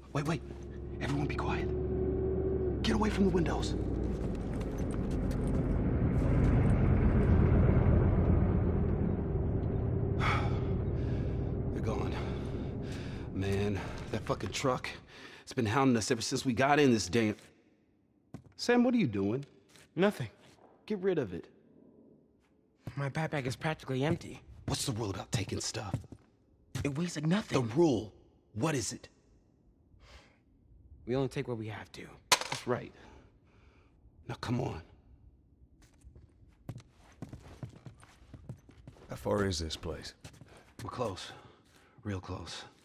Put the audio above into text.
Wait, wait. Everyone be quiet. Get away from the windows. They're gone. Man, that fucking truck, it's been hounding us ever since we got in this damn... Sam, what are you doing? Nothing. Get rid of it. My backpack is practically empty. What's the rule about taking stuff? It weighs like The nothing. rule. What is it? We only take what we have to. That's right. Now, come on. How far is this place? We're close. Real close.